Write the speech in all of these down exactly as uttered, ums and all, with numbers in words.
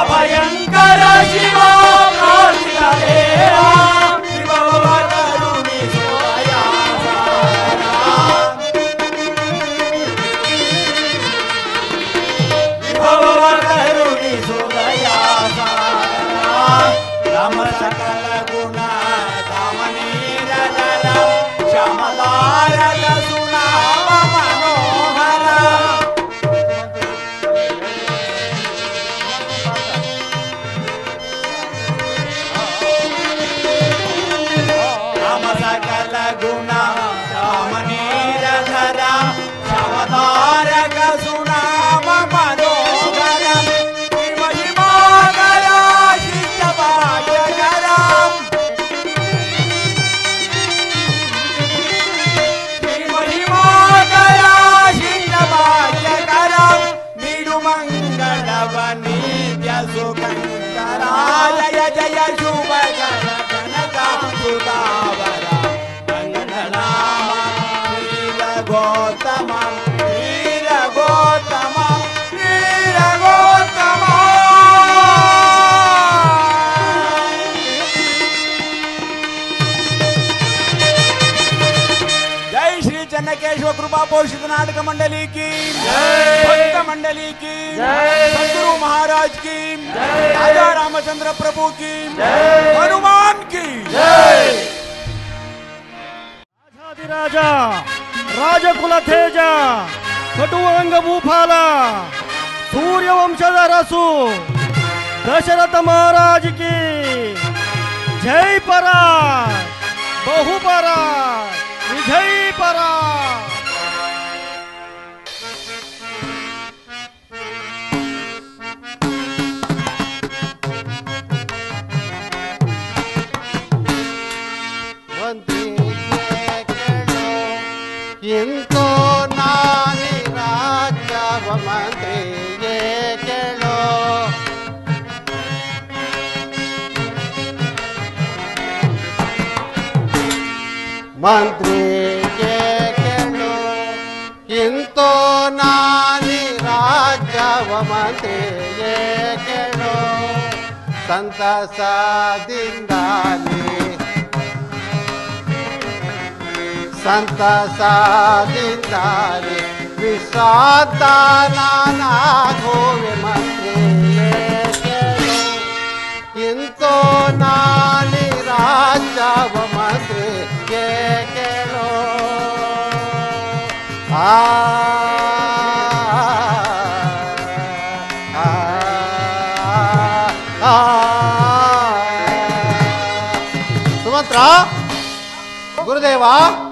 ಅಭಯಂಕರ ಶಿವ ಕಾರ್ತಿಕ ದೇವ ವಿಭವ ಕರುಣಿಸೋ ದಯಾಸಾಗರ ವಿಭವ ಕರುಣಿಸೋ ದಯಾಸಾಗರ ರಾಮ ಸಕಲ ಗುಣ ಧಾಮನೀರದರ ಶ್ಯಾಮಲಾರದ ಸುನಾಮ ಮನೋಹರ ರಾಮ ಸಕಲ ಗುಣ ಧಾಮನೀರದರ ಶ್ಯಾಮಲಾರಕ ಸುನಾಮ ಮನೋಹರ ಮಹಿಮಾಕರ ಶಿಷ್ಟ ಭಾಗ್ಯಕರ ಮಹಿಮಾಕರ ಶಿಷ್ಟ ಭಾಗ್ಯಕರ ನೀಡು ಮಂಗಳವ ನಿತ್ಯ ಸುಖಂಕರ ಜಯ ಜಯ ಶುಭಕರ ಜನಕ ಸುಧಾವರ ಮಂಗಳನಾಮ ವೀರ ಗೌತಮ ವೀರ ಗೌತಮ ವೀರ ಗೌತಮ जय श्री चन्नकेश्वर कृपा पोषित नाटक मंडली की भक्त मंडली की सद्गुरु महाराज की राजा रामचंद्र प्रभु की हनुमान की ರಾಜಾಧಿರಾಜ ರಾಜಕುಲ ತೇಜ ಕಟುವಾಂಗ ಭೂಪಾಲ ಸೂರ್ಯವಂಶದ ರಸು ದಶರಥ ಮಹಾರಾಜ ಕಿ ಜೈ ಪರಾಗ್ ಬಹುಪರಾಗ್ ವಿಜಯ್ ಪರಾಗ್ ಇಂತೋ ನಾನಿ ರಾಜವ ಮಂತ್ರಿಗೆ ಕೇಳೋ ಮಂತ್ರಿಗೆ ಕೇಳೋ ಇಂತೋ ನಾನಿ ರಾಜವ ಮಂತ್ರಿಗೆ ಕೇಳೋ ಸಂತಸದಿಂದಾನಿ ಸಂತಸದಿಂದಾನಿ ವಿಶ್ರಾಂತ ನಾನಾಗೋವೆ ಮಂತ್ರಿಯೇ ಕೇಳೋ ಇಂತೋ ನಾನಿ ರಾಜವ ಮಂತ್ರಿಗೆ ಕೇಳೋ ಆ ಆ ಆ ಸುಮಂತ್ರ ಗುರುದೇವ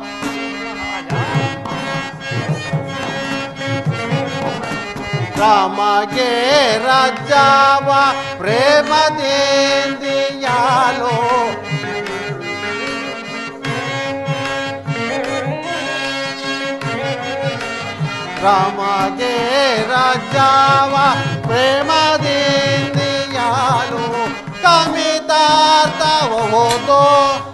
ರಾಮಗೆ ರಾಜವ ಪ್ರೇಮದಿಂದಿಯಾಲೋ ರಾಮಗೆ ರಾಜವ ಪ್ರೇಮದಿಂದಿಯಾಲೋ ಕಮಿತಾರ್ಥವೋದೋ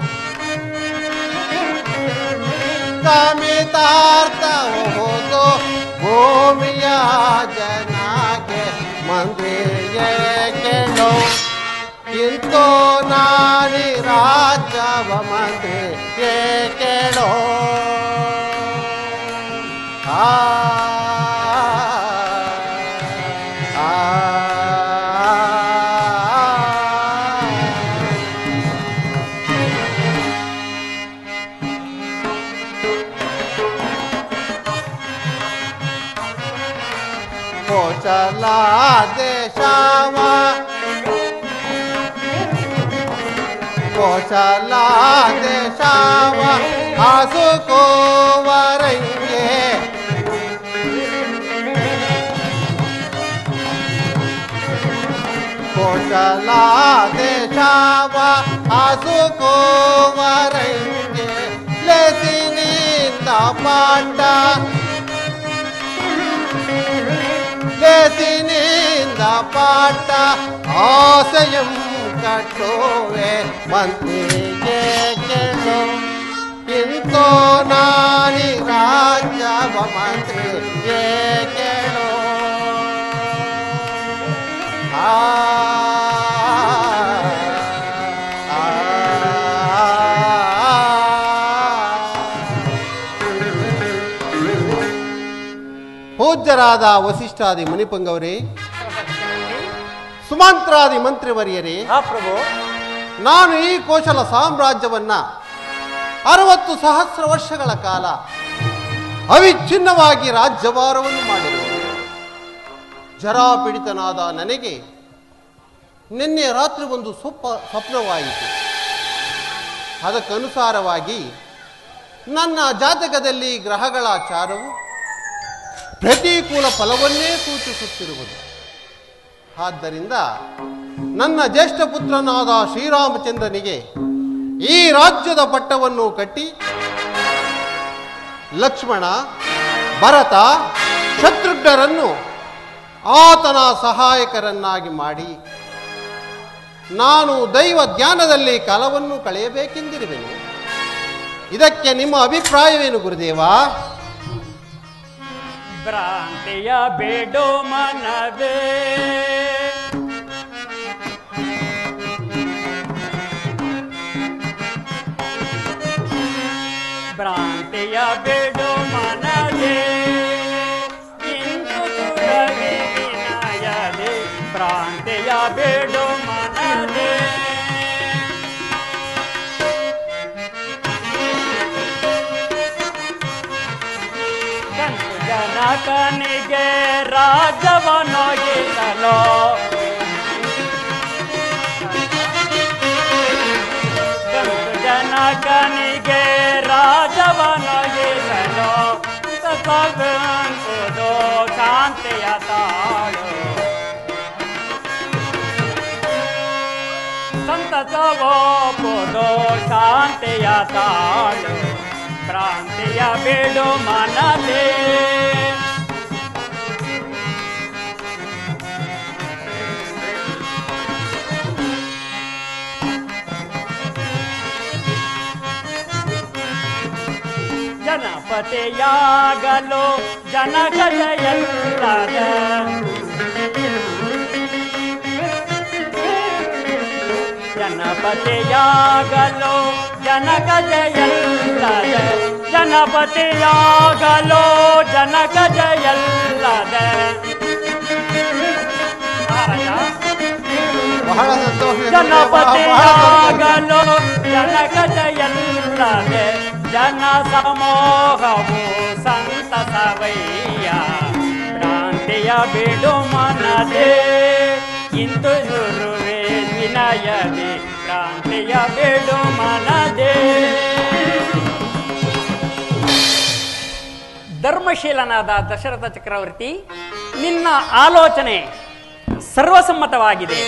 ಕಮಿತಾರ್ಥವೋದೋ ಭೂಮಿಯ ಜನಕ್ಕೆ ಮಂತ್ರಿಯೇ ಕೇಳೋ ಇಂತೋ ನಾನಿ ರಾಜವ ಮಂತ್ರಿಯೇ ಕೇಳೋ ಆ ಆ ಕೋಚಲ ದೇಶವ ಕೋಚಲ ದೇಶವ ಆಸುಕೋವರಂಗೆ ಕೋಚಲ ದೇಶವ ಆಸುಕೋವರಂಗೆ ಲೆಸಿನಿಂದ ಪಾಠ ಲೇಸಿನಿಂದ ಪಾಠ ಆಸೆಯಂ ಕಟ್ಟೋವೆ ಮಂತ್ರಿಗೆ ಕೇಳೋ ಇಂತೋ ನಾನಿ ರಾಜವ ಮಂತ್ರಿಗೆ ಕೇಳೋ ಆ ಪೂಜ್ಯರಾದ ವಸಿಷ್ಠಾದಿ ಮುನಿಪಂಗವರೇ, ಸುಮಂತ್ರಾದಿ ಮಂತ್ರಿವರಿಯರೇ, ಪ್ರಭು, ನಾನು ಈ ಕೋಶಲ ಸಾಮ್ರಾಜ್ಯವನ್ನ ಅರವತ್ತು ಸಹಸ್ರ ವರ್ಷಗಳ ಕಾಲ ಅವಿಚ್ಛಿನ್ನವಾಗಿ ರಾಜ್ಯಭಾರವನ್ನು ಮಾಡಿರುವೆ. ಜರಾಪೀಡಿತನಾದ ನನಗೆ ನಿನ್ನೆ ರಾತ್ರಿ ಒಂದು ಸ್ವಪ್ಪ ಸ್ವಪ್ನವಾಯಿತು. ಅದಕ್ಕನುಸಾರವಾಗಿ ನನ್ನ ಜಾತಕದಲ್ಲಿ ಗ್ರಹಗಳ ಚಾರವು ಪ್ರತಿಕೂಲ ಫಲವನ್ನೇ ಸೂಚಿಸುತ್ತಿರುವುದು. ಆದ್ದರಿಂದ ನನ್ನ ಜ್ಯೇಷ್ಠ ಪುತ್ರನಾದ ಶ್ರೀರಾಮಚಂದ್ರನಿಗೆ ಈ ರಾಜ್ಯದ ಪಟ್ಟವನ್ನು ಕಟ್ಟಿ ಲಕ್ಷ್ಮಣ, ಭರತ, ಶತ್ರುಘ್ನರನ್ನು ಆತನ ಸಹಾಯಕರನ್ನಾಗಿ ಮಾಡಿ ನಾನು ದೈವ ಧ್ಯಾನದಲ್ಲಿ ಕಾಲವನ್ನು ಕಳೆಯಬೇಕೆಂದಿರುವೆನು. ಇದಕ್ಕೆ ನಿಮ್ಮ ಅಭಿಪ್ರಾಯವೇನು ಗುರುದೇವ? ಭ್ರಾಂತಿಯ ಬೇಡೋ ಮನವೇ, ಭ್ರಾಂತಿಯ ಬೇಡೋ ಮನವೇ, ಇಂದು ಸುರವಿ ವಿನಯದೆ, ಭ್ರಾಂತಿಯ ಬೇಡೋ ಮನವೇ. ಜನಕನಿಗೆ ರಾಜವನೊಗಿಸಲು, ಜನಕನಿಗೆ ರಾಜವನೊಗಿಸಲು ಸಗಂತುದು ಶಾಂತಿಯ ತಾಳು, ಸಂತಸವೋಪುದು ಶಾಂತಿಯ ತಾಳು, ಭ್ರಾಂತಿಯ ಬೇಡು ಮನದೇ. ಜನಪತಿಯಾಗಲು ಜನಕ ಜಯಲ್ಲದ, ಜನಪತಿಯಾಗಲು ಜನಕ ಜಯಲ್ಲದ, ಜನಪತಿಯಾಗಲು ಜನಕ ಜಯಲ್ಲದ. ಬಹಳ ಸಂತೋಷ. ಜನಪತಿಯಾಗಲು ಜನಕ ಜಯಲ್ಲದೆ, ಜನ ಸಮೋಹವು ಸಂತಸವಯ್ಯ, ಭ್ರಾಂತಿಯ ಬಿಡು ಮನದೇ. ಇಂದು ಗುರುವೇ ವಿನಯದೆ, ಭ್ರಾಂತಿಯ ಬಿಡು ಮನದೇ. ಧರ್ಮಶೀಲನಾದ ದಶರಥ ಚಕ್ರವರ್ತಿ, ನಿನ್ನ ಆಲೋಚನೆ ಸರ್ವಸಮ್ಮತವಾಗಿದೆ.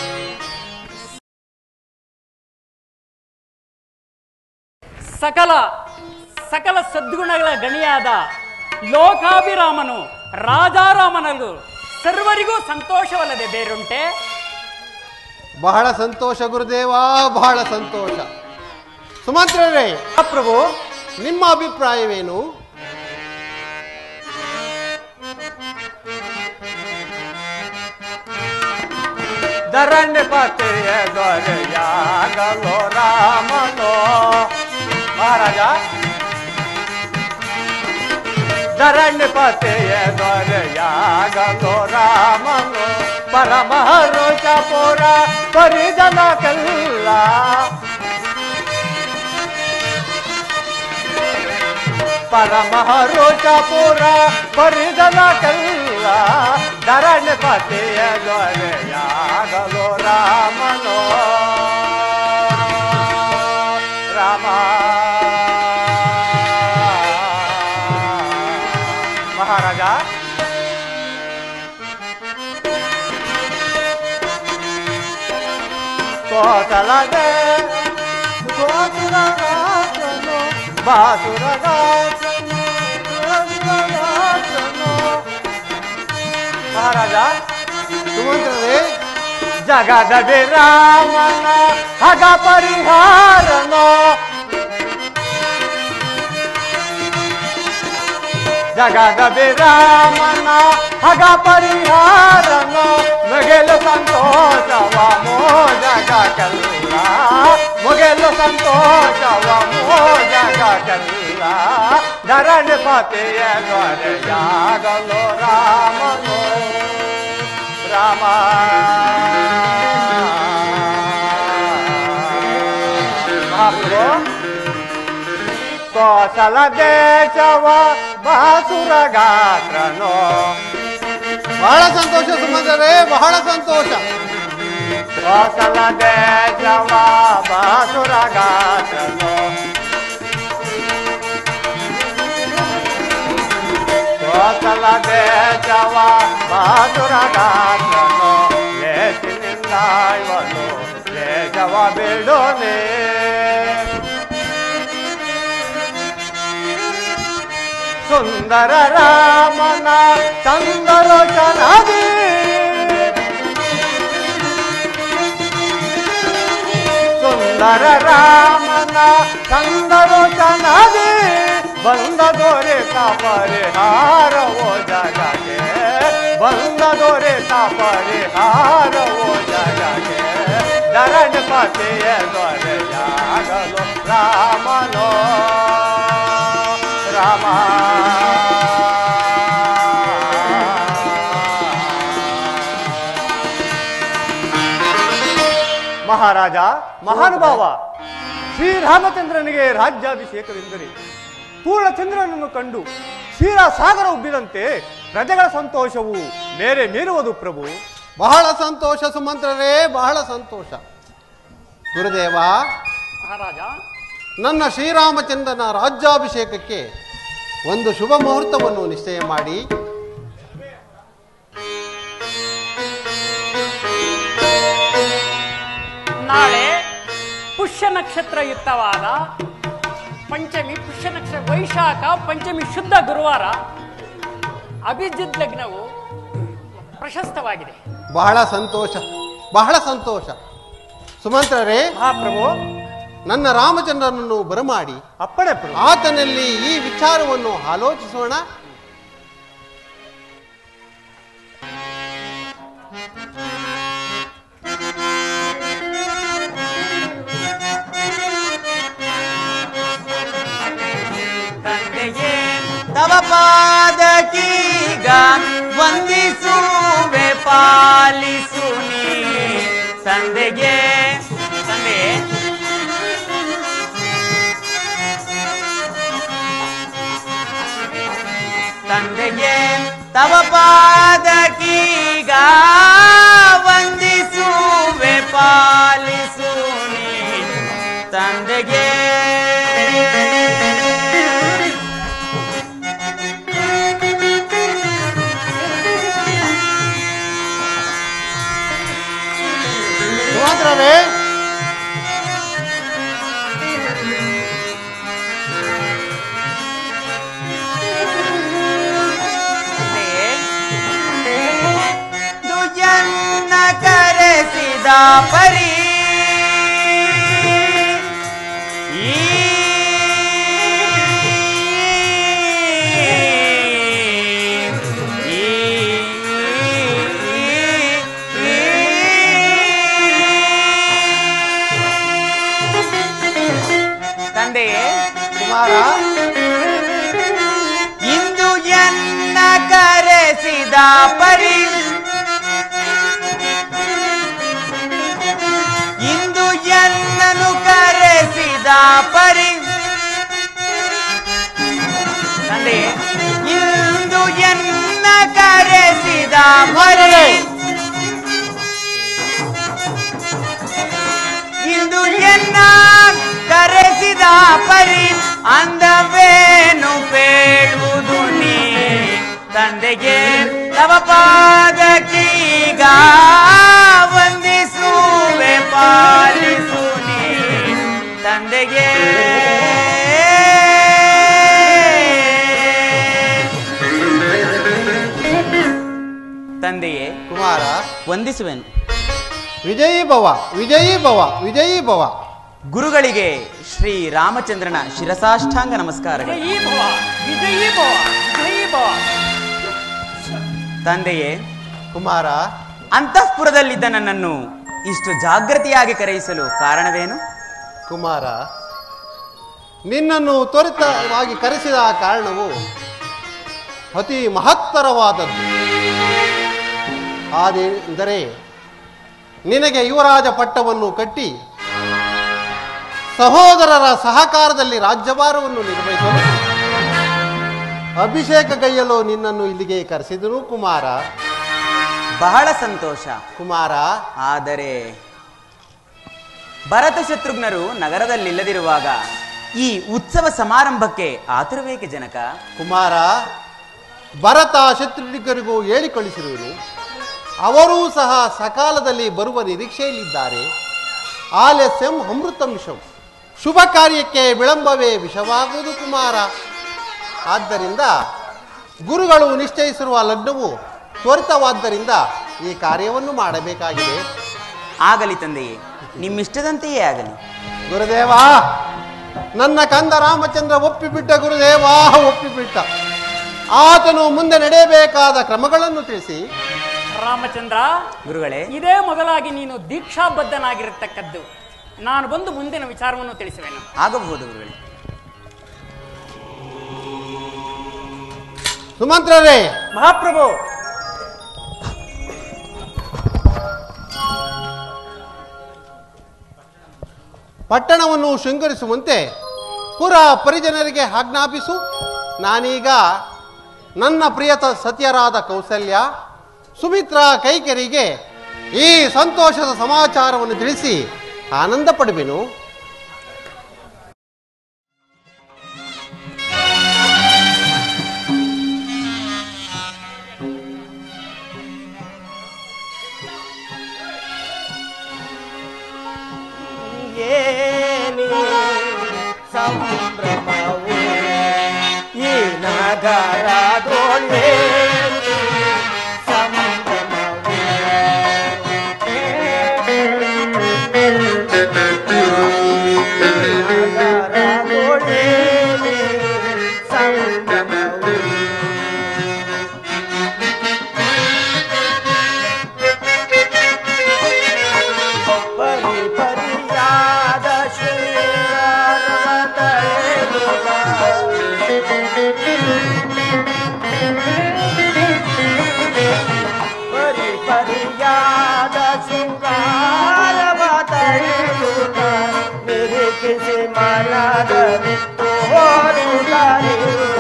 ಸಕಲ ಸಕಲ ಸದ್ಗುಣಗಳ ಗಣಿಯಾದ ಲೋಕಾಭಿರಾಮನು ರಾಜಾರಾಮನಲ್ಲೂ ಸರ್ವರಿಗೂ ಸಂತೋಷವಲ್ಲದೆ ಬೇರುಂಟೆ? ಬಹಳ ಸಂತೋಷ ಗುರುದೇವ, ಬಹಳ ಸಂತೋಷ. ಸುಮಂತ್ರರೇ, ಪ್ರಭು, ನಿಮ್ಮ ಅಭಿಪ್ರಾಯವೇನು? ಧರಣ್ಯಪತಿಯ ದೊರೆಯಾಗಲೋ ರಾಮನೋ. ಮಹಾರಾಜ, ಧರಣ್ಯಪತಿಯ ದೊರೆಯಾಗಲೋ ರಾಮನೋ, ಪರಮಹರುಷ ಪುರ ಪರಿಜನ ಕಲ್ಲ. ಪರಮಹರುಷ ಪುರ ಪರಿಜನ ಕಲ್ಲ, ಧರಣ್ಯಪತಿಯ ದೊರೆಯಾಗಲೋ ರಾಮನೋ. ರಾಮ ಮಹಾರಾಜ, ಕೋಸಲದೆ ಗೋಸುರಗಾಸನು, ಬಾಸುರಗಾಸನು, ಗೋಸುರಗಾಸನು. ಮಹಾರಾಜ, ಸುಮಂತ್ರರೇ, ಜಗದ ವಿರಾಮನ ಹಗ ಪರಿಹಾರನೋ, ಜಗದ ವಿರಾಮನ ಹಗ ಪರಿಹಾರನೋ, ಮುಗಿಲು ಸಂತೋಷವ ಮೋಜಗ ಕಲ್ಲ, ಮುಗಿಲು ಸಂತೋಷವ ಮೋಜಗ ಕಲ್ಲ, ಧರಣಿಪತಿಯ ದೊರೆಯಾಗಲು ರಾಮನು ರಾಮ ಕೋಸಲ ದೇಶವ ಬಾಸುರ ಗಾತ್ರನು ಬಹಳ ಸಂತೋಷ ಸುಮಂತ್ರರೇ, ಬಹಳ ಸಂತೋಷ. ಕೋಸಲ ದೇಶವ ಬಾಸುರ ಗಾತ್ರನು ಕೋಸಲ ದೇಶವ ಬಾಸುರ ಗಾತ್ರನು ಲೇಸಿನಿಂದ ಇವನು ದೇಶವ ಬಿಡೋನೆ ಸುಂದರ ರಾಮನ ಚಂದರೋಚನದಿ ಸುಂದರ ರಾಮನ ಚಂದರೋಚನದಿ ಬಂದ ದೊರೆತ ಪರಿಹಾರವೋ ಜಗಕ್ಕೆ ಬಂದ ದೊರೆತ ಪರಿಹಾರವೋ ಜಗಕ್ಕೆ ಧರಣಿಪತಿಯ ದೊರೆಯಾಗಲು ರಾಮನೋ ರಾಮ ಮಹಾರಾಜ ಮಹಾನುಭಾವ ಶ್ರೀರಾಮಚಂದ್ರನಿಗೆ ರಾಜ್ಯಾಭಿಷೇಕವೆಂದರೆ ಪೂರ್ಣಚಂದ್ರನನ್ನು ಕಂಡು ಕ್ಷೀರಸಾಗರ ಉಬ್ಬಿದಂತೆ ಪ್ರಜೆಗಳ ಸಂತೋಷವು ಮೇರೆ ಮೀರುವುದು ಪ್ರಭು. ಬಹಳ ಸಂತೋಷ ಸುಮಂತ್ರರೇ, ಬಹಳ ಸಂತೋಷ. ಗುರುದೇವ, ಮಹಾರಾಜ, ನನ್ನ ಶ್ರೀರಾಮಚಂದ್ರನ ರಾಜ್ಯಾಭಿಷೇಕಕ್ಕೆ ಒಂದು ಶುಭ ಮುಹೂರ್ತವನ್ನು ನಿಶ್ಚಯ ಮಾಡಿ ನಾಳೆ ಪುಷ್ಯ ನಕ್ಷತ್ರಯುಕ್ತವಾದ ಪಂಚಮಿ, ಪುಷ್ಯ ನಕ್ಷತ್ರ ವೈಶಾಖ ಪಂಚಮಿ ಶುದ್ಧ ಗುರುವಾರ ಅಭಿಜಿತ್ ಲಗ್ನವು ಪ್ರಶಸ್ತವಾಗಿದೆ. ಬಹಳ ಸಂತೋಷ, ಬಹಳ ಸಂತೋಷ. ಸುಮಂತ್ರರೇ, ಮಹಾಪ್ರಭು, ನನ್ನ ರಾಮಚಂದ್ರನನ್ನು ಬರಮಾಡಿ ಅಪ್ಪಣೆ ಪ್ರಭು. ಆತನಲ್ಲಿ ಈ ವಿಚಾರವನ್ನು ಆಲೋಚಿಸೋಣ. ತವ ಪಾದಕೀಗ ವಂದಿಸುವೆ ಪಾಲಿಸು ನೀ ತಂದೆಗೆ ತಂದೆ ತಂದೆಗೆ ತವ ಪಾದಕೀಗ ವಂದಿಸುವೆ ಪಾಲಿಸು ನೀ ತಂದೆಗೆ ಸುಮಂತ್ರರೇ, ದುಜನ್ನ ಕರೆಸಿದ ಪರಿ ಕುಮಾರ, ಇಂದು ಎನ್ನ ಕರೆಸಿದ ಪರಿ ಇಂದು ಎನ್ನನು ಕರೆಸಿದ ಪರಿ ತಂದೆ ಇಂದು ಎನ್ನ ಕರೆಸಿದ ಪರಿ ಇಂದು ಎನ್ನ ಕರೆಸಿದ ಪರಿ ಅಂದವೇನು ಬೇಡುವುದು ನೀ ತಂದೆಗೆ ತವ ಪಾದಕೀಗ ವಂದಿಸುವೆ ಪಾಲಿಸು ನೀ ತಂದೆಗೆ ತಂದೆಯೇ ಕುಮಾರ, ವಂದಿಸುವೆನು. ವಿಜಯೀ ಭವ, ವಿಜಯೀ ಭವ, ವಿಜಯೀ ಭವ. ಗುರುಗಳಿಗೆ ಶ್ರೀ ರಾಮಚಂದ್ರನ ಶಿರಸಾಷ್ಟಾಂಗ ನಮಸ್ಕಾರಗಳು. ವಿಜಯೀ ಭವ, ವಿಜಯೀ ಭವ, ವಿಜಯೀ ಭವ. ತಂದೆಯೇ, ಕುಮಾರ, ಅಂತಃಪುರದಲ್ಲಿದ್ದ ನನ್ನನ್ನು ಇಷ್ಟು ಜಾಗೃತಿಯಾಗಿ ಕರೆಯಿಸಲು ಕಾರಣವೇನು? ಕುಮಾರ, ನಿನ್ನನ್ನು ತ್ವರಿತವಾಗಿ ಕರೆಸಿದ ಕಾರಣವು ಅತಿ ಮಹತ್ತರವಾದದ್ದು. ಆದೆಂದರೆ ನಿನಗೆ ಯುವರಾಜ ಪಟ್ಟವನ್ನು ಕಟ್ಟಿ ಸಹೋದರರ ಸಹಕಾರದಲ್ಲಿ ರಾಜ್ಯಭಾರವನ್ನು ನಿರ್ವಹಿಸಲು ಅಭಿಷೇಕ ಗೈಯಲು ನಿನ್ನನ್ನು ಇಲ್ಲಿಗೆ ಕರೆಸಿದನು ಕುಮಾರ. ಬಹಳ ಸಂತೋಷ ಕುಮಾರ. ಆದರೆ ಭರತ ಶತ್ರುಘ್ನರು ನಗರದಲ್ಲಿಲ್ಲದಿರುವಾಗ ಈ ಉತ್ಸವ ಸಮಾರಂಭಕ್ಕೆ ಆತುರವೇಕೆ ಜನಕ? ಕುಮಾರ, ಭರತ ಶತ್ರುಘ್ನಿಗರಿಗೂ ಹೇಳಿ ಕಳಿಸಿರುವೆನು. ಅವರೂ ಸಹ ಸಕಾಲದಲ್ಲಿ ಬರುವ ನಿರೀಕ್ಷೆಯಲ್ಲಿದ್ದಾರೆ. ಆಲಸ್ಯಂ ಅಮೃತಂ ವಿಷಂ. ಶುಭ ಕಾರ್ಯಕ್ಕೆ ವಿಳಂಬವೇ ವಿಷವಾಗುವುದು ಕುಮಾರ. ಆದ್ದರಿಂದ ಗುರುಗಳು ನಿಶ್ಚಯಿಸಿರುವ ಲಗ್ನವು ತ್ವರಿತವಾದ್ದರಿಂದ ಈ ಕಾರ್ಯವನ್ನು ಮಾಡಬೇಕಾಗಿದೆ. ಆಗಲಿ ತಂದೆಯೇ, ನಿಮ್ಮಿಷ್ಟದಂತೆಯೇ ಆಗಲಿ. ಗುರುದೇವ, ನನ್ನ ಕಂದ ರಾಮಚಂದ್ರ ಒಪ್ಪಿಬಿಟ್ಟ ಗುರುದೇವ, ಒಪ್ಪಿಬಿಟ್ಟ. ಆತನು ಮುಂದೆ ನಡೆಯಬೇಕಾದ ಕ್ರಮಗಳನ್ನು ತಿಳಿಸಿ. ರಾಮಚಂದ್ರ, ಗುರುಗಳೇ, ಇದೇ ಮೊದಲಾಗಿ ನೀನು ದೀಕ್ಷಾಬದ್ಧನಾಗಿರತಕ್ಕದ್ದು. ನಾನು ಬಂದು ಮುಂದಿನ ವಿಚಾರವನ್ನು ತಿಳಿಸುವೆನು. ಆಗಬಹುದು ಗುರುಗಳೇ. ಸುಮಂತ್ರರೇ, ಮಹಾಪ್ರಭು, ಪಟ್ಟಣವನ್ನು ಶೃಂಗರಿಸುವಂತೆ ಪುರ ಪರಿಜನರಿಗೆ ಆಜ್ಞಾಪಿಸು. ನಾನೀಗ ನನ್ನ ಪ್ರಿಯತ ಸತ್ಯರಾದ ಕೌಸಲ್ಯ, ಸುಮಿತ್ರಾ ಕೈಕೆರಿಗೆ ಈ ಸಂತೋಷದ ಸಮಾಚಾರವನ್ನು ತಿಳಿಸಿ ಆನಂದ ಪಡುವೆನು. ಸಂಭ್ರಮವು ಈ ನಗರದೊಳಗೆ ಸಂಭ್ರಮವು ನಗರದೊಳಗೆ ಸಂಭ್ರಮವು ಪರಿ ಪರಿಯಾದ ಪರಿ ಪರಿಯಾದ ಶೃಂಗಾರವ ತಳೆಯುತ್ತ ನಿರೀಕ್ಷಿಸಿ ಮನದಲ್ಲಿ ತೋರುತ್ತಲಿರು.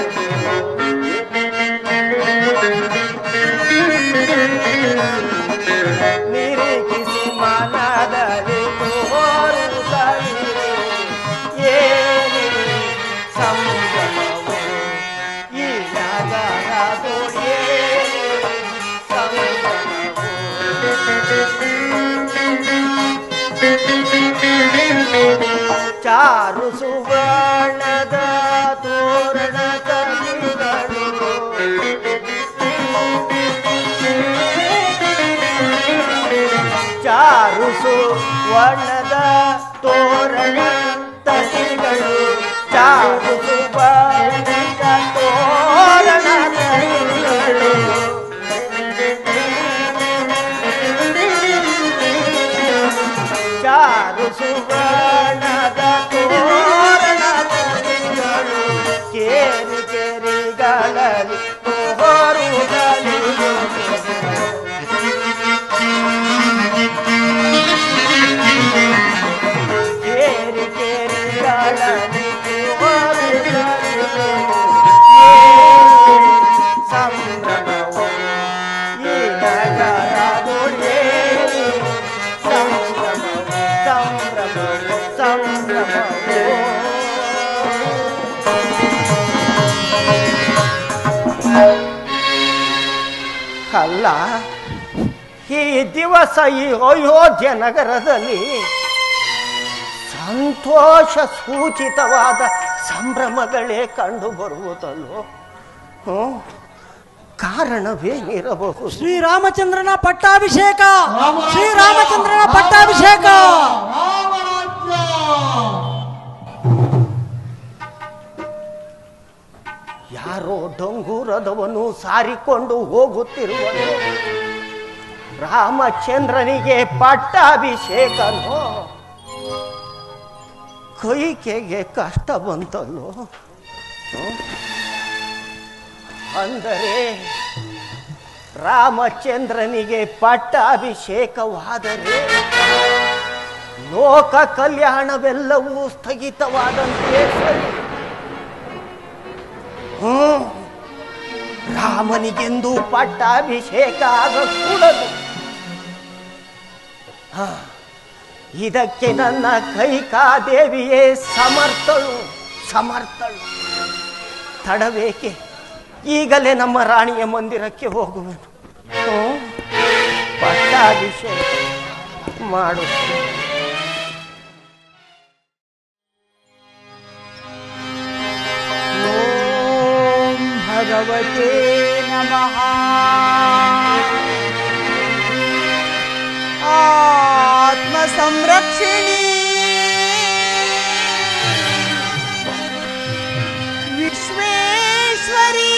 ನಿರೀಕ್ಷಿಸಿ ಮನದಲ್ಲಿ ತೋರುತ್ತಲಿರು. ಏನಿ ಸಂಭ್ರಮವು ಈ ನಗರದೊಳಗೆ ಸಂಭ್ರಮವು. ಚಾರು ಸುವರ್ಣದ ತೋರಣ ಕಲಿಗಳು ಚಾರು ಸುವರ್ಣದ ತೋರಣ ತಲಿಗಳು ಚಾರು ಸುವರ್ಣದ ತೋರಣ ತಲಿಗಳು ಚಾರು ಸುವರ್ಣದ ತೋರಣ ತಲಿಗಳು ಕೇರಿ ಕೇರಿಗಳಲ್ಲಿ ತೋರುತ್ತಲಿರು. ಕೇರಿ ಕೇರಿಗಳಲ್ಲಿ ತೋರುತ್ತಲಿರು. ಸಂಭ್ರಮವು ಈ ನಗರದೊಳಗೆ ಸಂಭ್ರಮವು ಸಂಭ್ರಮವು ಸಂಭ್ರಮವು. ಅಲ್ಲ, ಈ ದಿವಸ ಈ ಅಯೋಧ್ಯ ನಗರದಲ್ಲಿ ಸಂತೋಷ ಸೂಚಿತವಾದ ಸಂಭ್ರಮಗಳೇ ಕಂಡು ಬರುವುದಲ್ಲೋ? ಹ್ಞೂ, ಕಾರಣವೇನಿರಬಹುದು? ಶ್ರೀರಾಮಚಂದ್ರನ ಪಟ್ಟಾಭಿಷೇಕ, ಶ್ರೀರಾಮಚಂದ್ರನ ಪಟ್ಟಾಭಿಷೇಕ. ಯಾರೋ ಡಂಗೂರದವನು ಸಾರಿಕೊಂಡು ಹೋಗುತ್ತಿರುವನು. ರಾಮಚಂದ್ರನಿಗೆ ಪಟ್ಟಾಭಿಷೇಕನೋ? ಕೈಕೆಗೆ ಕಷ್ಟ ಬಂತಲ್ಲೋ. ಅಂದರೆ ರಾಮಚಂದ್ರನಿಗೆ ಪಟ್ಟಾಭಿಷೇಕವಾದರೆ ಲೋಕ ಕಲ್ಯಾಣವೆಲ್ಲವೂ ಸ್ಥಗಿತವಾದಂತೆ ಸರಿ. ಹ್ಮ್ ರಾಮನಿಗೆಂದು ಪಟ್ಟಾಭಿಷೇಕ ಆಗಕೂಡದು. ಹ ಇದಕ್ಕೆ ನನ್ನ ಕೈಕಾದೇವಿಯೇ ಸಮರ್ಥಳು ಸಮರ್ಥಳು. ತಡಬೇಕೆ, ಈಗಲೇ ನಮ್ಮ ರಾಣಿಯ ಮಂದಿರಕ್ಕೆ ಹೋಗುವೆನು. ಪಟ್ಟಾಭಿಷೇಕ ಮಾಡುತ್ತೇನೆ. ಓಂ ಭಗವತೆ ನಮಃ. ಆತ್ಮ ಸಂರಕ್ಷಿಣಿ ವಿಶ್ವೇಶ್ವರಿ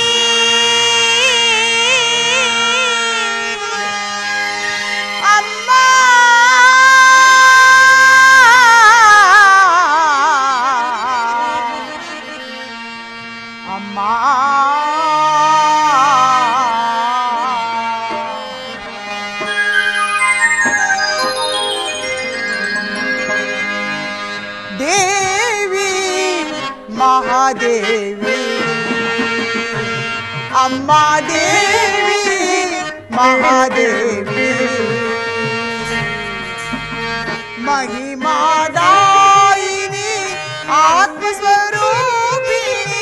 ಅಮ್ಮ. ಅಮ್ಮ ದೇವಿ ಮಹಾದೇವಿ ಅಮ್ಮ ದೇವಿ ಮಹಾದೇವಿ ಮಹಿಮಾದಾಯಿನಿ ಆತ್ಮಸ್ವರೂಪಿಣಿ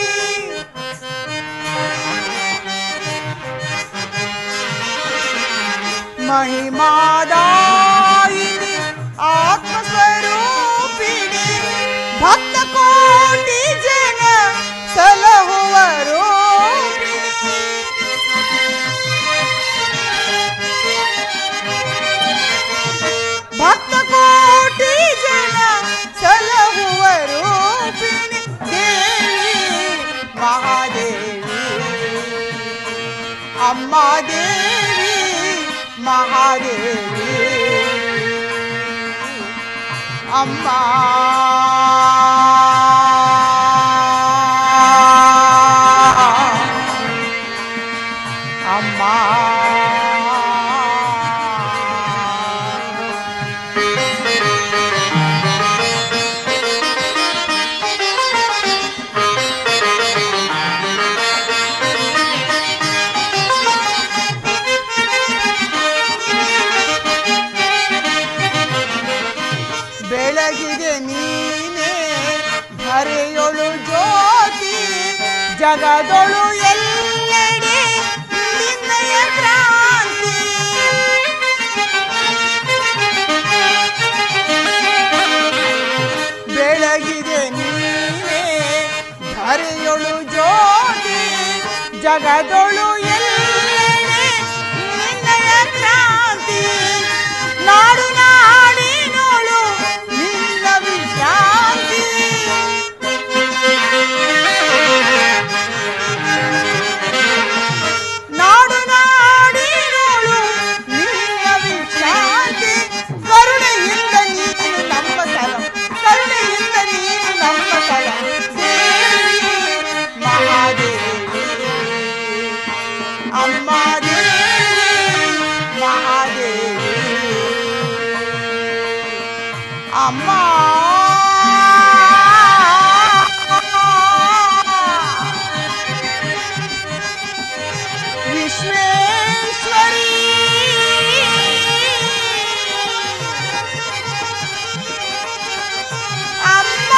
ಮಹಿಮಾದಾಯಿನಿ ಆತ್ಮಸ್ವರೂಪಿಣಿ ಭಕ್ತ ಕೋಟಿ ಜನ ಸಲಹುವ ರೂಪಿಣಿ ಭಕ್ತ ಕೋಟಿ ಜನ ಸಲಹುವ ರೂಪಿಣಿ ದೇವಿ ಮಹಾದೇವಿ ಅಮ್ಮ ದೇವಿ ಮಹಾದೇವಿ ಅಮ್ಮ. ಅಮ್ಮ ಬೆಳಗಿದೆ ನೀನೇ ಧರೆಯೊಳು ಜ್ಯೋತಿ ಜಗದೊಳು ಎಲ್ಲೆಡೆ ನಿನ್ನಯ ಕ್ರಾಂತಿ. ಬೆಳಗಿದೆ ನೀನೇ ಧರೆಯೊಳು ಜ್ಯೋತಿ ಜಗದೊಳು ಎಲ್ಲೆಡೆ ನಿನ್ನಯ ಕ್ರಾಂತಿ. ನಾಡು ನಾಡಿನೋಳು ನಿನ್ನ ವಿಶ್ರಾಂತಿ. ನಾಡು ನಾಡಿನೋಳು ನಿನ್ನ ವಿಶ್ರಾಂತಿ. ಕರುಣೆಯಿಂದ ನೀನು ನಮ್ಮ ಸಲ, ಕರುಣೆಯಿಂದ ನೀನು ನಮ್ಮ ಸಲ. ದೇವಿ ಮಹಾದೇವಿ ಅಮ್ಮ ದೇವಿ ಮಹಾದೇವಿ ಅಮ್ಮ. ವಿಶ್ವೇಶ್ವರಿ ಅಮ್ಮ.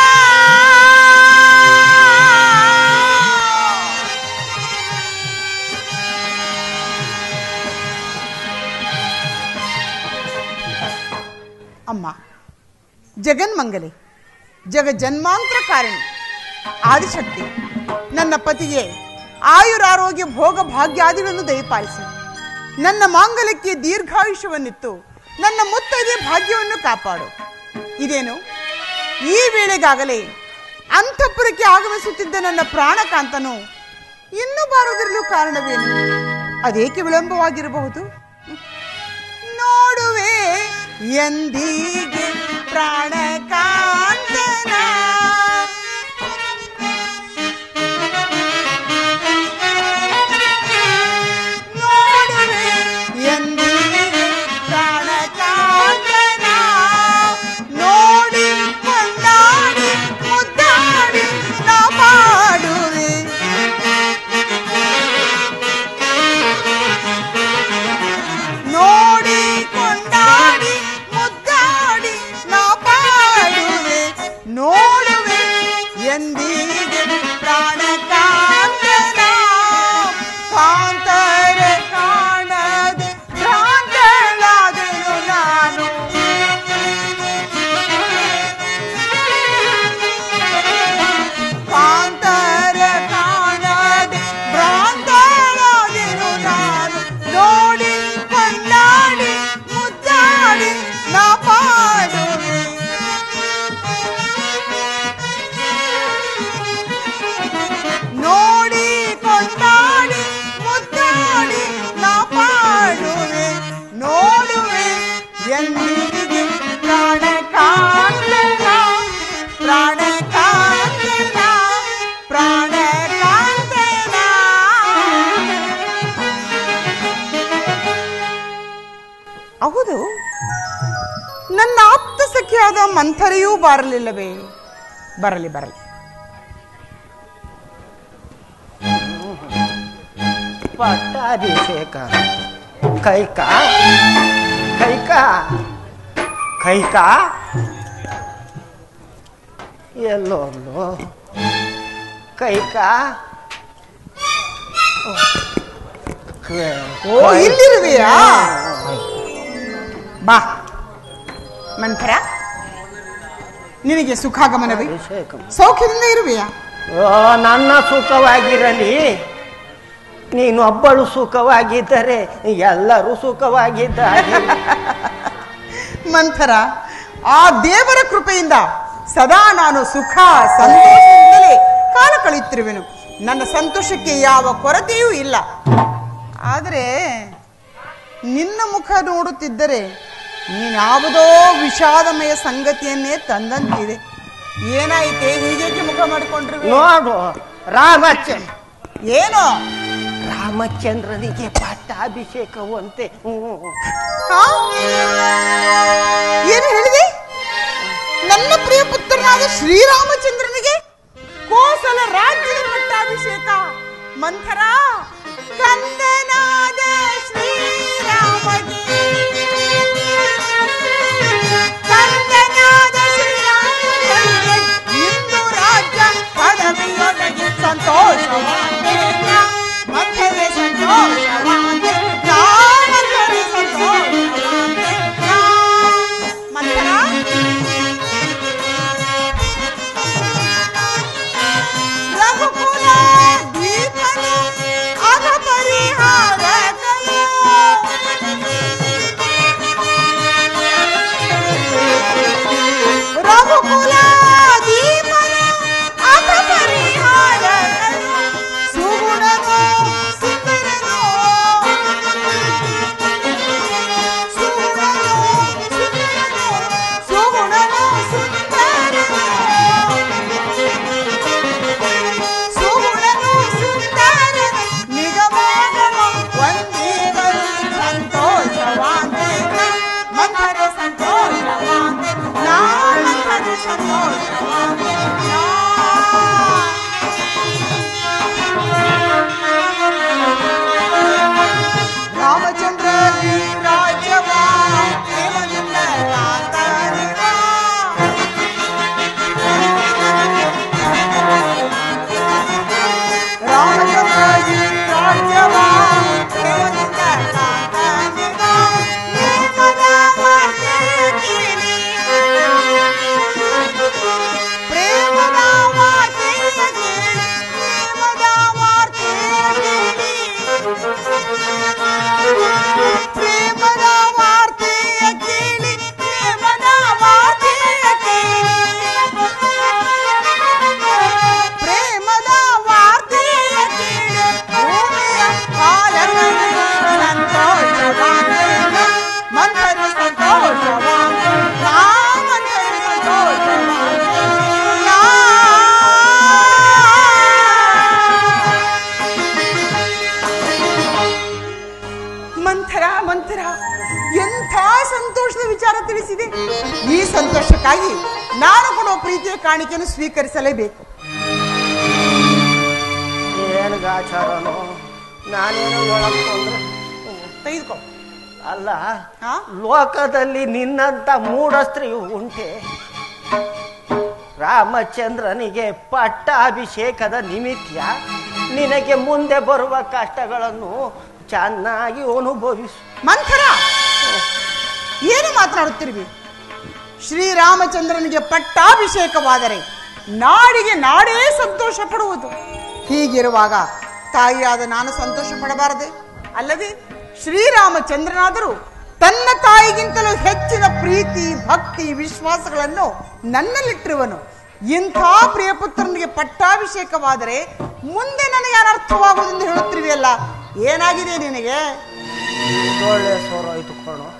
ಅಮ್ಮ ಜಗನ್ಮಂಗಲೆ ಜಗಜನ್ಮಾಂತರ ಕಾರಣಿ ಆದಿಶಕ್ತಿ, ನನ್ನ ಪತಿಗೆ ಆಯುರಾರೋಗ್ಯ ಭೋಗ ಭಾಗ್ಯಾದಿಗಳನ್ನು ದಯಪಾಲಿಸಿ ನನ್ನ ಮಾಂಗಲ್ಯಕ್ಕೆ ದೀರ್ಘಾಯುಷ್ಯವನ್ನಿತ್ತು ನನ್ನ ಮುತ್ತೈದೆ ಭಾಗ್ಯವನ್ನು ಕಾಪಾಡು. ಇದೇನು ಈ ವೇಳೆಗಾಗಲೇ ಅಂತಃಪುರಕ್ಕೆ ಆಗಮಿಸುತ್ತಿದ್ದ ನನ್ನ ಪ್ರಾಣಕಾಂತನು ಇನ್ನೂ ಬಾರುವುದರಲ್ಲೂ ಕಾರಣವೇನು? ಅದೇಕೆ ವಿಳಂಬವಾಗಿರಬಹುದು? ನೋಡುವೆ ಎಂದೀಗೆ ಪ್ರಾಣಕಾಂತನ ಸಖಿಯಾದ ಮಂಥರೆಯೂ ಬಾರಲಿಲ್ಲವೇ? ಬರಲಿ ಬರಲಿ. ಪಟ್ಟಾಭಿಷೇಕ ಕೈಕ ಕೈಕ ಕೈಕ ಎಲ್ಲೋ ಕೈಕ. ಓ, ಇಲ್ಲಿರುವೆಯಾ? ಬಾ ಮಂಥರ, ನಿನಗೆ ಸುಖಾಗಮನವೇ? ಸೌಖ್ಯದಿಂದ ಇರುವೆಯಾ? ನನ್ನ ಸುಖವಾಗಿರಲಿ, ನೀನು ಒಬ್ಬಳು ಸುಖವಾಗಿದ್ದರೆ ಎಲ್ಲರೂ ಸುಖವಾಗಿದ್ದಾರೆ. ಮಂಥರ, ಆ ದೇವರ ಕೃಪೆಯಿಂದ ಸದಾ ನಾನು ಸುಖ ಸಂತೋಷದಿಂದಲೇ ಕಾಲ ಕಳೆಯುತ್ತಿರುವೆನು. ನನ್ನ ಸಂತೋಷಕ್ಕೆ ಯಾವ ಕೊರತೆಯೂ ಇಲ್ಲ. ಆದರೆ ನಿನ್ನ ಮುಖ ನೋಡುತ್ತಿದ್ದರೆ ನೀನ್ಯಾವುದೋ ವಿಷಾದಮಯ ಸಂಗತಿಯನ್ನೇ ತಂದಂತಿದೆ. ಏನಾಯಿತೆ? ಹೀಗೇಕೆ ಮುಖ ಮಾಡಿಕೊಂಡ್ರು? ನೋಡು, ರಾಮಚಂದ್ರ ಏನೋ ರಾಮಚಂದ್ರನಿಗೆ ಪಟ್ಟಾಭಿಷೇಕವಂತೆ. ಏನು ಹೇಳಿದೆ? ನನ್ನ ಪ್ರಿಯ ಪುತ್ರನಾದ ಶ್ರೀರಾಮಚಂದ್ರನಿಗೆ ಕೋಸಲ ರಾಜ್ಯದ ಪಟ್ಟಾಭಿಷೇಕ? ಮಂಥರ, ಕಂದನಾದ ಶ್ರೀರಾಮಗೆ, ಕಂದನಾದ ಶ್ರೀರಾಮಗೆ ಇಂದು ರಾಜ್ಯ ಪದವಿಯೊಳಗೆ ಸಂತೋಷವಾಗಿದೆ. ಮಂಥರೆ ಸಂತೋಷವಾಗಿದೆ, ಮಂಥರೆ ಸಂತೋಷವಾಗಿದೆ. ಮಂಥರ, ರಘುಕುಲ ದ್ವೀಪನ ಅಗ ಪರಿಹಾರಕನು, ರಘುಕುಲ ದ್ವೀಪನ ಅಗ ಪರಿಹಾರಕನು, ಸುಗುಣನು ಸುಂದರನು, ಸುಗುಣನು ಸುಂದರನು, ಸುಗುಣನು ಸುಂದರನು, ಸುಗುಣನು ಸುಂದರನು, ನಿಗಮಾಗಮ ವಂದಿಗರು ಸಂತೋಷವಾಂತೆ. ಮಂಥರೆ ಸಂತೋಷವಾಂತೆ, ನಾ ಮಂಥರೆ ಸಂತೋಷವಾಂತೆ. ರಾಮಚಂದ್ರ ಈ ರಾಜ್ಯವ ಪ್ರೇಮದಿಂದ ಕಾಂತಾರಿವ. ರಾಮಚಂದ್ರ ಈ ರಾಜ್ಯವ ಪ್ರೇಮದಿಂದ ಕಾಂತಾರಿವ. ಪ್ರೇಮದ ವಾರ್ತೆಯ ಕೇಳಿ, ಪ್ರೇಮದ ವಾರ್ತೆಯ ಕೇಳಿ, ಪ್ರೇಮದ ವಾರ್ತೆಯ ಕೇಳಿ, ಪ್ರೇಮದ ವಾರ್ತೆಯ ಕೇಳಿ, ಪ್ರೇಮದ ವಾರ್ತೆಯ ಕೇಳಿ, ಪ್ರೇಮದ ವಾರ್ತೆಯ ಕೇಳಿ, ಭೂಮಿಯ ಪಾಲಕನೇ ಸಂತೋಷವಾಂತೆ. ಮಂಥರೆ ಸಂತೋಷವಾಂತೆ, ರಾಮಂಥರೆ ಸಂತೋಷವಾಂತೆ. ಮಂಥರ ಮಂಥರ, ಎಂಥ ಸಂತೋಷದ ವಿಚಾರ ತಿಳಿಸಿದೆ. ಈ ಸಂತೋಷಕ್ಕಾಗಿ ನಾನು ಕೊಡುವ ಪ್ರೀತಿಯ ಕಾಣಿಕೆಯನ್ನು ಸ್ವೀಕರಿಸಲೇಬೇಕು. ಏನು ಗಾಚಾರನೋ, ನಾನೇನು ಹೇಳಕ್ಕೊಂಡ್ರೆ ತೆಗೆದುಕೋ. ಅಲ್ಲ, ಆ? ಲೋಕದಲ್ಲಿ ನಿನ್ನಂತ ಮೂಢ ಸ್ತ್ರೀಯು ಉಂಟೆ? ರಾಮಚಂದ್ರನಿಗೆ ಪಟ್ಟಾಭಿಷೇಕದ ನಿಮಿತ್ತ ನಿನಗೆ ಮುಂದೆ ಬರುವ ಕಷ್ಟಗಳನ್ನು ಚೆನ್ನಾಗಿ ಅನುಭವಿಸು. ಮಂಥರ, ಏನು ಮಾತನಾಡುತ್ತಿರುವಿ? ಶ್ರೀರಾಮಚಂದ್ರನಿಗೆ ಪಟ್ಟಾಭಿಷೇಕವಾದರೆ ನಾಡಿಗೆ ನಾಡೇ ಸಂತೋಷ ಪಡುವುದು. ಹೀಗಿರುವಾಗ ತಾಯಿಯಾದ ನಾನು ಸಂತೋಷ ಪಡಬಾರದೆ? ಅಲ್ಲದೆ ಶ್ರೀರಾಮಚಂದ್ರನಾದರೂ ತನ್ನ ತಾಯಿಗಿಂತಲೂ ಹೆಚ್ಚಿನ ಪ್ರೀತಿ ಭಕ್ತಿ ವಿಶ್ವಾಸಗಳನ್ನು ನನ್ನಲ್ಲಿಟ್ಟಿರುವನು. ಇಂಥ ಪ್ರಿಯಪುತ್ರನಿಗೆ ಪಟ್ಟಾಭಿಷೇಕವಾದರೆ ಮುಂದೆ ನನಗೆ ಅನರ್ಥವಾಗುವುದೆಂದು ಹೇಳುತ್ತಿರುವೆಯಲ್ಲ, ಏನಾಗಿದೆ ನಿನಗೆ? ಒಳ್ಳೆ ಸೋರೋಯ್ತು ಕಣೋ.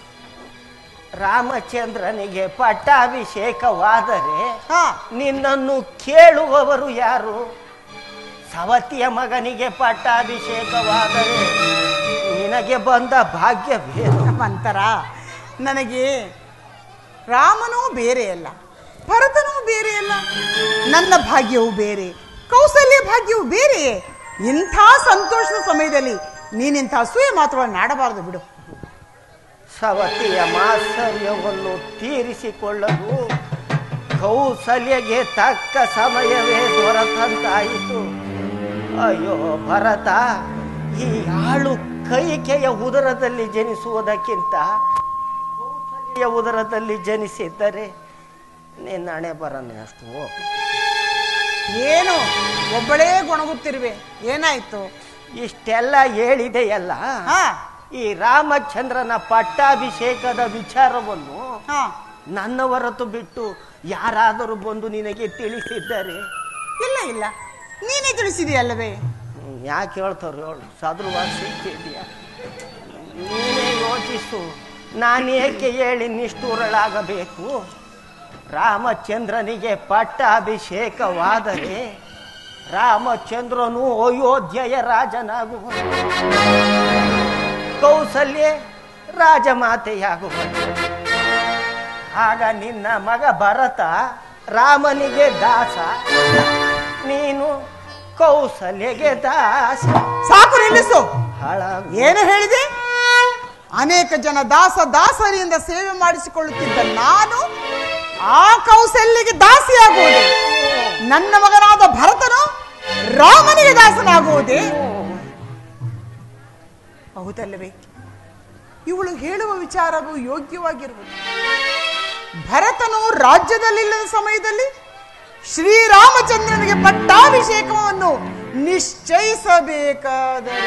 ರಾಮಚಂದ್ರನಿಗೆ ಪಟ್ಟಾಭಿಷೇಕವಾದರೆ ನಿನ್ನನ್ನು ಕೇಳುವವರು ಯಾರು? ಸವತಿಯ ಮಗನಿಗೆ ಪಟ್ಟಾಭಿಷೇಕವಾದರೆ ನಿನಗೆ ಬಂದ ಭಾಗ್ಯವೇನು? ಮಂತರ, ನನಗೆ ರಾಮನೂ ಬೇರೆಯಲ್ಲ, ಭರತನೂ ಬೇರೆಯಲ್ಲ, ನನ್ನ ಭಾಗ್ಯವೂ ಬೇರೆ, ಕೌಸಲ್ಯ ಭಾಗ್ಯವೂ ಬೇರೆಯೇ. ಇಂಥ ಸಂತೋಷದ ಸಮಯದಲ್ಲಿ ನೀನಿಂಥ ಅಸೂಯೆ ಮಾತುಗಳನ್ನು ಆಡಬಾರದು ಬಿಡು. ಸವತಿಯ ಮಾತ್ಸರ್ಯವನ್ನು ತೀರಿಸಿಕೊಳ್ಳಲು ಕೌಸಲ್ಯಗೆ ತಕ್ಕ ಸಮಯವೇ ದೊರೆತಂತಾಯಿತು. ಅಯ್ಯೋ ಭರತ, ಈ ಆಳು ಕೈಕೆಯ ಉದರದಲ್ಲಿ ಜನಿಸುವುದಕ್ಕಿಂತ ಕೌಸಲ್ಯ ಉದರದಲ್ಲಿ ಜನಿಸಿದ್ದರೆ ನಿನ್ನ ಹಣೆ ಬರನೆ ಅಷ್ಟು. ಏನು ಒಬ್ಬಳೇ ಗೊಣಗುತ್ತಿರುವೆ, ಏನಾಯ್ತು? ಇಷ್ಟೆಲ್ಲ ಹೇಳಿದೆಯಲ್ಲ, ಈ ರಾಮಚಂದ್ರನ ಪಟ್ಟಾಭಿಷೇಕದ ವಿಚಾರವನ್ನು ನನ್ನ ಹೊರತು ಬಿಟ್ಟು ಯಾರಾದರೂ ಬಂದು ನಿನಗೆ ತಿಳಿಸಿದ್ದಾರೆ? ಇಲ್ಲ ಇಲ್ಲ, ನೀನೇ ತಿಳಿಸಿದೆಯಲ್ಲವೇ? ಯಾಕೆ ಹೇಳ್ತಾರ ಹೇಳು, ಸದೃವಾಗಿ ಸಿಕ್ಕಿದ್ಯಾ? ನೀನೇ ಯೋಚಿಸು, ನಾನೇಕೆ ಹೇಳಿ ನಿಷ್ಠೂರಳಾಗಬೇಕು? ರಾಮಚಂದ್ರನಿಗೆ ಪಟ್ಟಾಭಿಷೇಕವಾದರೆ ರಾಮಚಂದ್ರನು ಅಯೋಧ್ಯೆಯ ರಾಜನಾಗುವನು, ಕೌಸಲ್ಯ ರಾಜಮಾತೆಯಾಗುವನು. ಆಗ ನಿನ್ನ ಮಗ ಭರತ ರಾಮನಿಗೆ ದಾಸ, ನೀನು ಕೌಸಲ್ಯಗೆ ದಾಸ. ಸಾಕು, ನಿಲ್ಲಿಸು. ಹಾಳಾಗ ಏನು ಹೇಳಿದೆ? ಅನೇಕ ಜನ ದಾಸ ದಾಸರಿಯಿಂದ ಸೇವೆ ಮಾಡಿಸಿಕೊಳ್ಳುತ್ತಿದ್ದ ನಾನು ಆ ಕೌಸಲ್ಯಗೆ ದಾಸಿಯಾಗುವುದೇ? ನನ್ನ ಮಗನಾದ ಭರತನು ರಾಮನಿಗೆ ದಾಸನಾಗುವುದೇ? ಹೌದಲ್ಲವೇ? ಇವಳು ಹೇಳುವ ವಿಚಾರವು ಯೋಗ್ಯವಾಗಿರುವುದು. ಭರತನು ರಾಜ್ಯದಲ್ಲಿಲ್ಲದ ಸಮಯದಲ್ಲಿ ಶ್ರೀರಾಮಚಂದ್ರನಿಗೆ ಪಟ್ಟಾಭಿಷೇಕವನ್ನು ನಿಶ್ಚಯಿಸಬೇಕಾದರೆ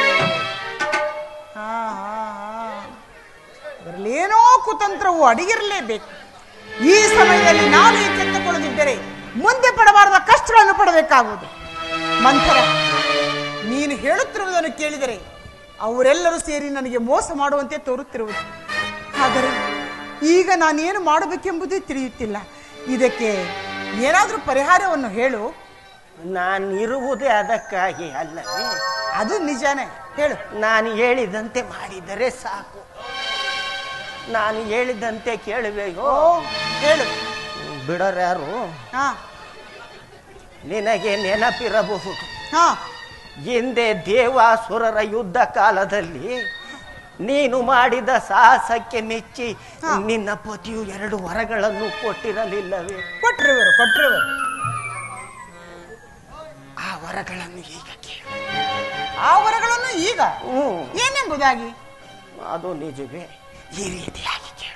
ಅದರಲ್ಲೇನೋ ಕುತಂತ್ರವು ಅಡಗಿರಲೇಬೇಕು. ಈ ಸಮಯದಲ್ಲಿ ನಾನು ಎಚ್ಚೆತ್ತುಕೊಳ್ಳದಿದ್ದರೆ ಮುಂದೆ ಪಡಬಾರದ ಕಷ್ಟಗಳನ್ನು ಪಡಬೇಕಾಗುವುದು. ಮಂಥರ, ನೀನು ಹೇಳುತ್ತಿರುವುದನ್ನು ಕೇಳಿದರೆ ಅವರೆಲ್ಲರೂ ಸೇರಿ ನನಗೆ ಮೋಸ ಮಾಡುವಂತೆ ತೋರುತ್ತಿರುವುದು. ಆದರೆ ಈಗ ನಾನೇನು ಮಾಡಬೇಕೆಂಬುದೇ ತಿಳಿಯುತ್ತಿಲ್ಲ. ಇದಕ್ಕೆ ಏನಾದರೂ ಪರಿಹಾರವನ್ನು ಹೇಳು. ನಾನು ಇರುವುದೇ ಅದಕ್ಕಾಗಿ ಅಲ್ಲವೇ? ಅದು ನಿಜಾನೇ, ಹೇಳು. ನಾನು ಹೇಳಿದಂತೆ ಮಾಡಿದರೆ ಸಾಕು. ನಾನು ಹೇಳಿದಂತೆ ಕೇಳುವೆಯೋ? ಹೇಳು. ಬಿಡರ್ಯಾರು? ಹಾ, ನಿನಗೆ ನೆನಪಿರಬಹುದು, ಹಾ, ಹಿಂದೆ ದೇವಾಸುರರ ಯುದ್ಧ ಕಾಲದಲ್ಲಿ ನೀನು ಮಾಡಿದ ಸಾಹಸಕ್ಕೆ ಮೆಚ್ಚಿ ನಿನ್ನ ಪತಿಯು ಎರಡು ವರಗಳನ್ನು ಕೊಟ್ಟಿರಲಿಲ್ಲವೇ? ಕೊಟ್ಟಿರುವರು ಕೊಟ್ಟಿರುವರು ಆ ವರಗಳನ್ನು ಈಗ ಕೇಳು. ಆ ವರಗಳನ್ನು ಈಗ ಏನೆಂಬುದಾಗಿ? ಅದು ನಿಜವೇ. ಈ ರೀತಿಯಾಗಿ ಕೇಳು.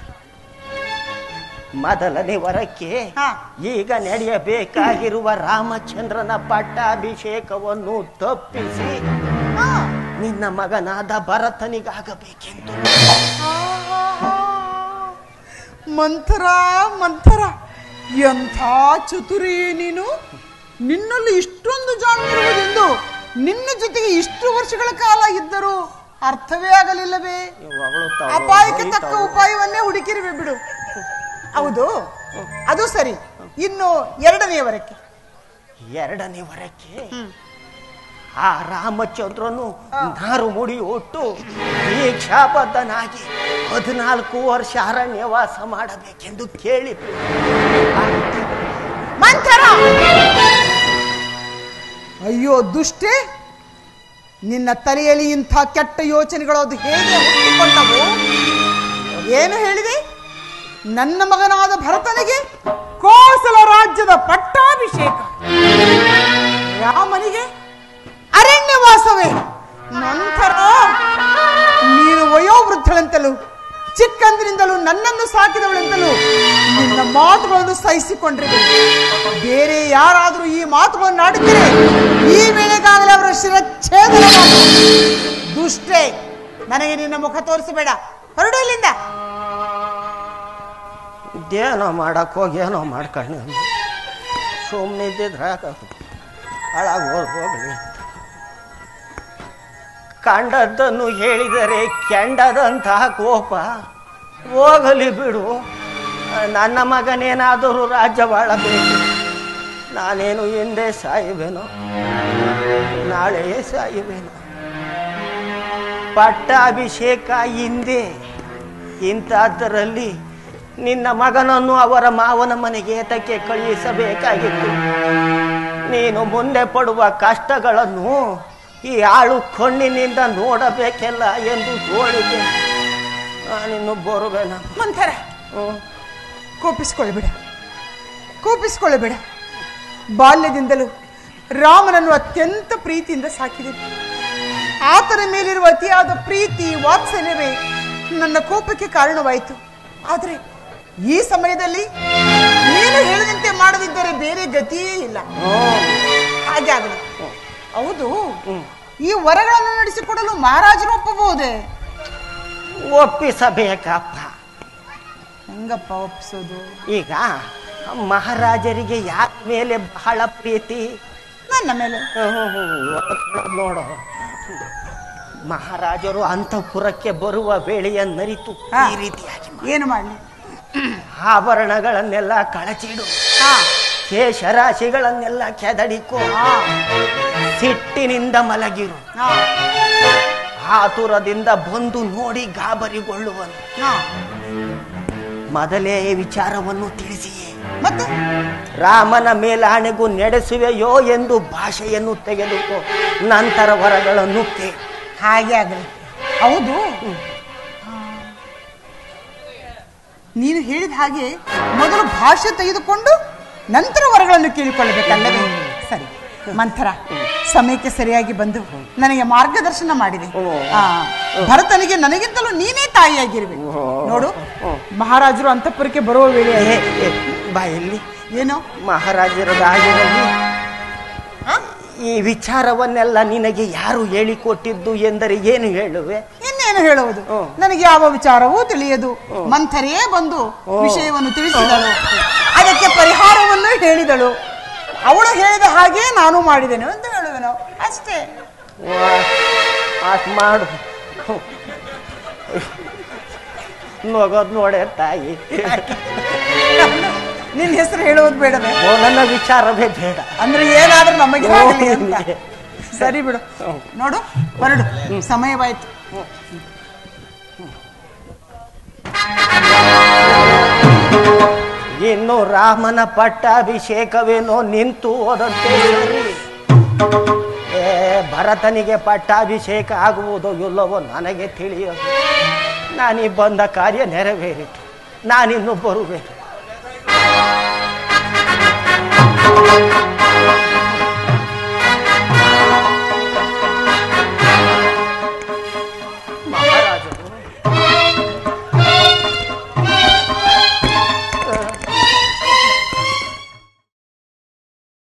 ಮೊದಲನೇ ವರಕ್ಕೆ ಈಗ ನಡೆಯಬೇಕಾಗಿರುವ ರಾಮಚಂದ್ರನ ಪಟ್ಟಾಭಿಷೇಕವನ್ನು ತಪ್ಪಿಸಿ ನಿನ್ನ ಮಗನಾದ ಭರತನಿಗಾಗಬೇಕೆಂದು. ಮಂಥರ ಮಂಥರ, ಎಂಥ ಚತುರಿ ನೀನು! ನಿನ್ನಲ್ಲಿ ಇಷ್ಟೊಂದು ಜಾಣ್ಮಿರುವುದೆಂದು ನಿನ್ನ ಜೊತೆಗೆ ಇಷ್ಟು ವರ್ಷಗಳ ಕಾಲ ಇದ್ದರೂ ಅರ್ಥವೇ ಆಗಲಿಲ್ಲವೇ? ಅಪಾಯಕ್ಕೆ ತಕ್ಕ ಉಪಾಯವನ್ನೇ ಹುಡುಕಿರುವೆ ಬಿಡು. ಹೌದು, ಅದು ಸರಿ. ಇನ್ನು ಎರಡನೇ ವರಕ್ಕೆ ಎರಡನೇ ವರಕ್ಕೆ ಆ ರಾಮಚಂದ್ರನು ನಾರು ಮುಡಿ ಒಟ್ಟು ದೀಕ್ಷಾಬದ್ಧನಾಗಿ ಹದಿನಾಲ್ಕು ವರ್ಷ ಅರಣ್ಯವಾಸ ಮಾಡಬೇಕೆಂದು ಕೇಳಿ. ಮಂಥರ, ಅಯ್ಯೋ ದುಷ್ಟೆ, ನಿನ್ನ ತಲೆಯಲ್ಲಿ ಇಂಥ ಕೆಟ್ಟ ಯೋಚನೆಗಳು ಅದು ಹೇಗೆ ಹುಟ್ಟಿಕೊಂಡವು? ಏನು ಹೇಳಿದೆ? ನನ್ನ ಮಗನಾದ ಭರತನಿಗೆ ಕೋಸಲ ರಾಜ್ಯದ ಪಟ್ಟಾಭಿಷೇಕ, ರಾಮನಿಗೆ ಅರಣ್ಯವಾಸವೇ? ನಂತರ ನೀನು ವಯೋವೃದ್ಧಳಂತಲೂ ಚಿಕ್ಕಂದಿನಿಂದಲೂ ನನ್ನನ್ನು ಸಾಕಿದವಳೆಂತಲೂ ನಿನ್ನ ಮಾತುಗಳನ್ನು ಸಹಿಸಿಕೊಂಡಿರುವೆ. ಬೇರೆ ಯಾರಾದರೂ ಈ ಮಾತುಗಳನ್ನು ಆಡಿದರೆ ಈ ವೇಳೆಗಾಗಲೇ ಅವರ ಶಿರಚ್ಛೇದನ ಮಾಡು. ದುಷ್ಟೇ, ನನಗೆ ನಿನ್ನ ಮುಖ ತೋರಿಸಬೇಡ, ಹೊರಡು ಇಲ್ಲಿಂದ. ಇದೇನೋ ಮಾಡಕ್ ಹೋಗಿ ಏನೋ ಮಾಡ್ಕೊಂಡು ಸುಮ್ಮನೆ ಇದ್ದಿದ್ರೆ ಹಾಳಾಗಿ ಹೋಗ್ಲಿ. ಕಂಡದ್ದನ್ನು ಹೇಳಿದರೆ ಕೆಂಡದಂತಹ ಕೋಪ ಹೋಗಲಿ ಬಿಡು. ನನ್ನ ಮಗನೇನಾದರೂ ರಾಜ್ಯವಾಳಬೇಕು. ನಾನೇನು ಹಿಂದೆ ಸಾಯುವೆನೋ, ನಾಳೆಯೇ ಸಾಯುವೆನೋ. ಪಟ್ಟಾಭಿಷೇಕ ಹಿಂದೆ, ಇಂಥದ್ದರಲ್ಲಿ ನಿನ್ನ ಮಗನನ್ನು ಅವರ ಮಾವನ ಮನೆಗೆ ಏತಕ್ಕೆ ಕಳುಹಿಸಬೇಕಾಗಿತ್ತು. ನೀನು ಮುಂದೆ ಪಡುವ ಕಷ್ಟಗಳನ್ನು ಈ ಆಳು ಕಣ್ಣಿನಿಂದ ನೋಡಬೇಕೆಲ್ಲ ಎಂದು ಹೇಳಿದೆ. ನಾನಿನ್ನು ಬರುವೆನ. ಮಂಥರ, ಕೋಪಿಸ್ಕೊಳ್ಬೇಡ, ಕೋಪಿಸ್ಕೊಳ್ಬೇಡ. ಬಾಲ್ಯದಿಂದಲೂ ರಾಮನನ್ನು ಅತ್ಯಂತ ಪ್ರೀತಿಯಿಂದ ಸಾಕಿದೆ. ಆತನ ಮೇಲಿರುವ ಅತಿಯಾದ ಪ್ರೀತಿ ವಾತ್ಸಲ್ಯವೇ ನನ್ನ ಕೋಪಕ್ಕೆ ಕಾರಣವಾಯಿತು. ಆದರೆ ಈ ಸಮಯದಲ್ಲಿ ನೀನು ಹೇಳಿದಂತೆ ಮಾಡದಿದ್ದರೆ ಬೇರೆ ಗತಿಯೇ ಇಲ್ಲ. ಹಾಗೆ ಆಗಲಿ. ಹೌದು, ಈ ವರಗಳನ್ನು ನಡೆಸಿಕೊಡಲು ಮಹಾರಾಜರು ಒಪ್ಪಬಹುದೇ? ಒಪ್ಪಿಸಬೇಕಪ್ಪ. ಹೆಂಗಪ್ಪ ಒಪ್ಪಿಸೋದು? ಈಗ ಮಹಾರಾಜರಿಗೆ ಯಾರ ಮೇಲೆ ಬಹಳ ಪ್ರೀತಿ? ನನ್ನ ಮೇಲೆ. ನೋಡು, ಮಹಾರಾಜರು ಅಂತಃಪುರಕ್ಕೆ ಬರುವ ವೇಳೆಯನ್ನರಿತು ಈ ರೀತಿಯಾಗಿ ಏನು ಮಾಡಲಿ? ಆಭರಣಗಳನ್ನೆಲ್ಲ ಕಳಚಿಡು, ಕೇಶರಾಶಿಗಳನ್ನೆಲ್ಲ ಕೆದಡಿಕೋ, ಸಿಟ್ಟಿನಿಂದ ಮಲಗಿರು, ಆತುರದಿಂದ ಬಂದು ನೋಡಿ ಗಾಬರಿಗೊಳ್ಳುವನು. ಮೊದಲೇ ವಿಚಾರವನ್ನು ತಿಳಿಸಿಯೇ ಮತ್ತೆ ರಾಮನ ಮೇಲಾಣೆಗೂ ನಡೆಸುವೆಯೋ ಎಂದು ಭಾಷೆಯನ್ನು ತೆಗೆದುಕೋ, ನಂತರ ವರಗಳನ್ನು ಕೇಳು. ಹಾಗೆ ಆಗಲಿ. ಹೌದು, ನೀನು ಹೇಳಿದ ಹಾಗೆ ಮೊದಲು ಭಾಷೆ ತೆಗೆದುಕೊಂಡು ನಂತರ ವರಗಳನ್ನು ಕೇಳಿಕೊಳ್ಳಬೇಕಲ್ಲವೇ? ಸರಿ ಮಂಥರ, ಸಮಯಕ್ಕೆ ಸರಿಯಾಗಿ ಬಂದು ನನಗೆ ಮಾರ್ಗದರ್ಶನ ಮಾಡಿದೆ. ಆ ಭರತನಿಗೆ ನನಗಿಂತಲೂ ನೀನೇ ತಾಯಿಯಾಗಿರ್ಬೇಕು. ನೋಡು, ಮಹಾರಾಜರು ಅಂತಃಪುರಕ್ಕೆ ಬರುವ ವೇಳೆ ಬಾಯಲ್ಲಿ ಏನೋ ಮಹಾರಾಜರದಾಗಿರಲಿ. ಈ ವಿಚಾರವನ್ನೆಲ್ಲ ನಿನಗೆ ಯಾರು ಹೇಳಿಕೊಟ್ಟಿದ್ದು ಎಂದರೆ ಏನು ಹೇಳುವೆ? ಇನ್ನೇನು ಹೇಳುವುದು? ನನಗೆ ಯಾವ ವಿಚಾರವೂ ತಿಳಿಯದು. ಮಂಥರೆಯೇ ಬಂದು ವಿಷಯವನ್ನು ತಿಳಿಸಿದಳು, ಅದಕ್ಕೆ ಪರಿಹಾರವನ್ನು ಹೇಳಿದಳು. ಅವಳು ಹೇಳಿದ ಹಾಗೆ ನಾನು ಮಾಡಿದೆನು ಅಂತ ಹೇಳುವೆನು, ಅಷ್ಟೇ. ಅಷ್ಟು ಮಾಡು. ನೋಗೋದು ನೋಡೆ ತಾಯಿ. ನಿನ್ನ ಹೆಸರು ಹೇಳುವುದು ಬೇಡವೇ? ನನ್ನ ವಿಚಾರವೇ ಬೇಡ ಅಂದ್ರೆ ಏನಾದ್ರೂ ನಮಗೆ ಆಗಲಿ ಅಂತ. ಸರಿ ಬಿಡು, ನೋಡು ಹೊರಡು, ಸಮಯವಾಯ್ತು. ಇನ್ನು ರಾಮನ ಪಟ್ಟಾಭಿಷೇಕವೇನೋ ನಿಂತು ಹೋದಂತೆ ಸರಿ. ಏ ಭರತನಿಗೆ ಪಟ್ಟಾಭಿಷೇಕ ಆಗುವುದೋ ಇಲ್ಲವೋ ನನಗೆ ತಿಳಿಯದು. ನಾನೀ ಬಂದ ಕಾರ್ಯ ನೆರವೇರಿತು, ನಾನಿನ್ನು ಬರುವೆ.